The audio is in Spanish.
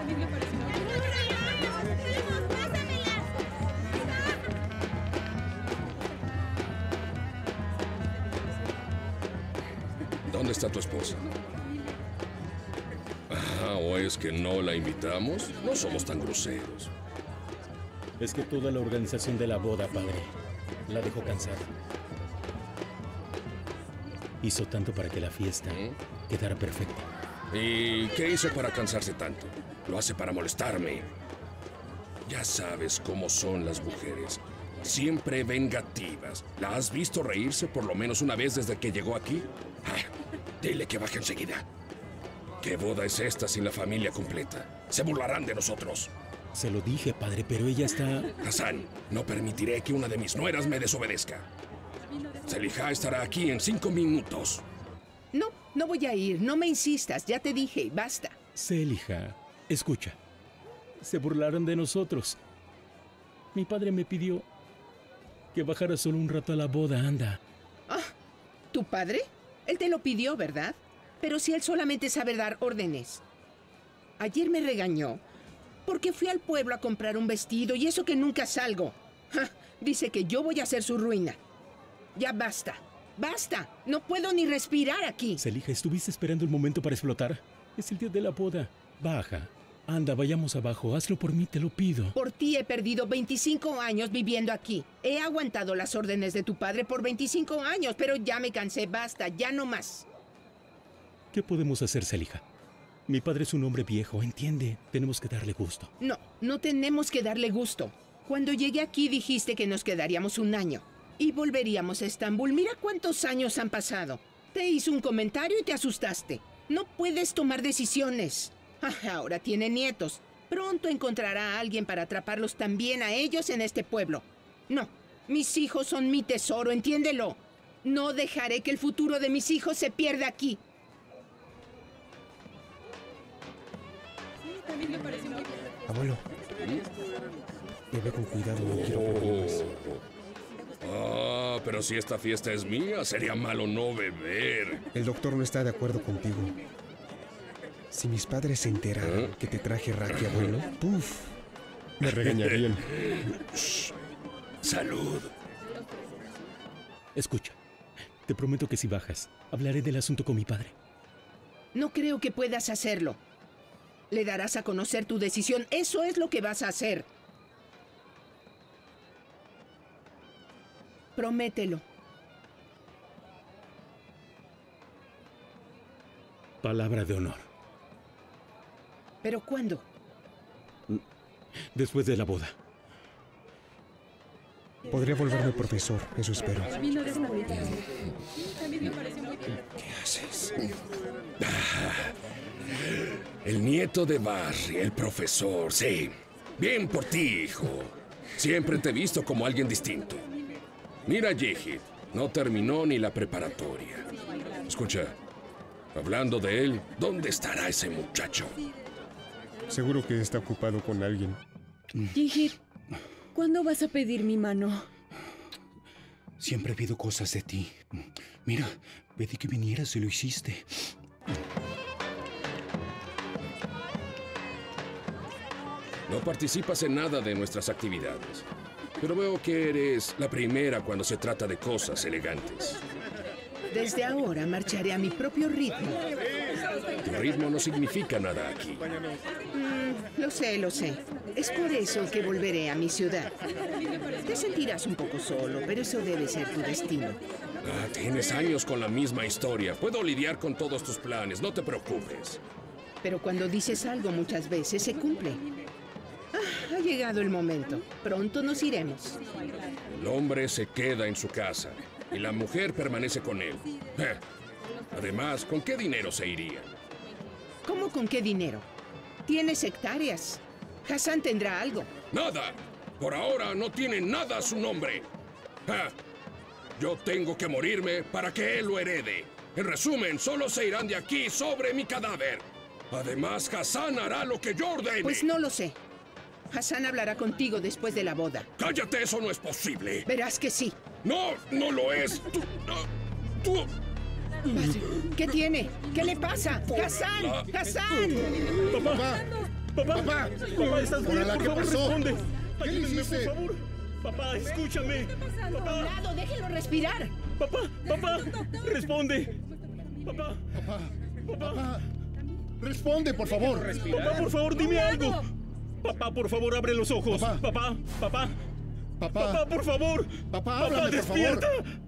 ¿Dónde está tu esposa? ¿O es que no la invitamos? No somos tan groseros. Es que toda la organización de la boda, padre, la dejó cansada. Hizo tanto para que la fiesta quedara perfecta. ¿Y qué hizo para cansarse tanto? Lo hace para molestarme. Ya sabes cómo son las mujeres. Siempre vengativas. ¿La has visto reírse por lo menos una vez desde que llegó aquí? Dile que baje enseguida. ¿Qué boda es esta sin la familia completa? Se burlarán de nosotros. Se lo dije, padre, pero ella está... Hassan, no permitiré que una de mis nueras me desobedezca. Zelija estará aquí en 5 minutos. No voy a ir. No me insistas. Ya te dije. Basta. Zelija, escucha. Se burlaron de nosotros. Mi padre me pidió que bajara solo un rato a la boda, anda. ¿Tu padre? Él te lo pidió, ¿verdad? Pero si él solamente sabe dar órdenes. Ayer me regañó porque fui al pueblo a comprar un vestido y eso que nunca salgo. Dice que yo voy a hacer su ruina. Ya basta. ¡Basta! No puedo ni respirar aquí. Zelija, ¿estuviste esperando el momento para explotar? Es el día de la boda. Baja. Anda, vayamos abajo. Hazlo por mí, te lo pido. Por ti he perdido 25 años viviendo aquí. He aguantado las órdenes de tu padre por 25 años, pero ya me cansé. Basta, ya no más. ¿Qué podemos hacer, Zelija? Mi padre es un hombre viejo, entiende. Tenemos que darle gusto. No tenemos que darle gusto. Cuando llegué aquí dijiste que nos quedaríamos un año. Y volveríamos a Estambul. Mira cuántos años han pasado. Te hizo un comentario y te asustaste. No puedes tomar decisiones. Ahora tiene nietos. Pronto encontrará a alguien para atraparlos también a ellos en este pueblo. No, mis hijos son mi tesoro, entiéndelo. No dejaré que el futuro de mis hijos se pierda aquí. Abuelo, bebe con cuidado, no quiero problemas. Pero si esta fiesta es mía, sería malo no beber. El doctor no está de acuerdo contigo. Si mis padres se enteraran que te traje raki, abuelo, ¡puf! Me regañarían. Salud. Escucha, te prometo que si bajas, hablaré del asunto con mi padre. No creo que puedas hacerlo. Le darás a conocer tu decisión. Eso es lo que vas a hacer. Promételo. Palabra de honor. ¿Pero cuándo? Después de la boda. Podría volverme profesor, eso espero. ¿Qué haces? El nieto de Barry, el profesor, sí. Bien por ti, hijo. Siempre te he visto como alguien distinto. Mira, Yehid, no terminó ni la preparatoria. Escucha, hablando de él, ¿dónde estará ese muchacho? Seguro que está ocupado con alguien. Yehid, ¿cuándo vas a pedir mi mano? Siempre pido cosas de ti. Mira, pedí que vinieras y lo hiciste. No participas en nada de nuestras actividades. Pero veo que eres la primera cuando se trata de cosas elegantes. Desde ahora marcharé a mi propio ritmo. Tu ritmo no significa nada aquí. Lo sé. Es por eso que volveré a mi ciudad. Te sentirás un poco solo, pero eso debe ser tu destino. Tienes años con la misma historia. Puedo lidiar con todos tus planes, no te preocupes. Pero cuando dices algo muchas veces se cumple. Ha llegado el momento. Pronto nos iremos. El hombre se queda en su casa y la mujer permanece con él. Además, ¿con qué dinero se iría? ¿Cómo con qué dinero? Tienes hectáreas. Hassan tendrá algo. ¡Nada! Por ahora no tiene nada a su nombre. Yo tengo que morirme para que él lo herede. En resumen, solo se irán de aquí sobre mi cadáver. Además, Hassan hará lo que yo ordene. Pues no lo sé. Hassan hablará contigo después de la boda. ¡Cállate! ¡Eso no es posible! Verás que sí. ¡No! ¡No lo es! ¡Tú! ¿Qué tiene? ¿Qué le pasa? ¡Hassan! ¡Hassan! ¡Papá! Papá. Papá. Papá, ¿estás bien? Órale, Por ¿qué favor, pasó? responde. ¿Qué le Ayúdenme, hiciste? por favor. Papá, escúchame. Papá. Lado, déjenlo respirar. Papá. Papá. Responde. Papá. Papá. Papá. Papá. Responde, por favor. Papá, por favor, dime algo. Papá, por favor, abre los ojos. Papá. Papá. Papá. Papá. Papá, por favor. Papá, Papá, háblame, por favor. despierta.